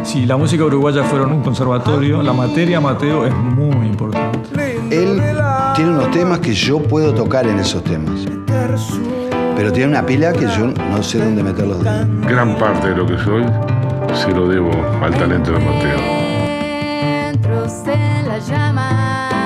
Si la música uruguaya fuera un conservatorio, la materia Mateo es muy importante. Él tiene unos temas que yo puedo tocar en esos temas, pero tiene una pila que yo no sé dónde meter los dedos. Gran parte de lo que soy se lo debo al talento de Mateo. En la llama.